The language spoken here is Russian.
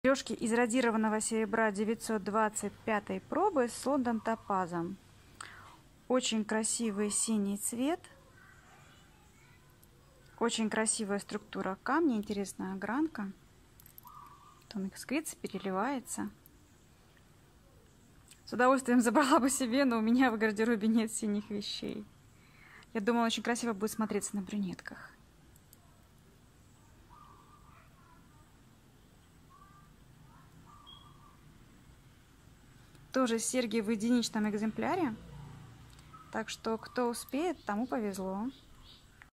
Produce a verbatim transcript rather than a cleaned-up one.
Сережки из радированного серебра девятьсот двадцать пятой пробы с Лондон топазом. Очень красивый синий цвет. Очень красивая структура камня, интересная огранка. Он искрится, переливается. С удовольствием забрала бы себе, но у меня в гардеробе нет синих вещей. Я думаю, он очень красиво будет смотреться на брюнетках. Тоже серьги в единичном экземпляре. Так что, кто успеет, тому повезло.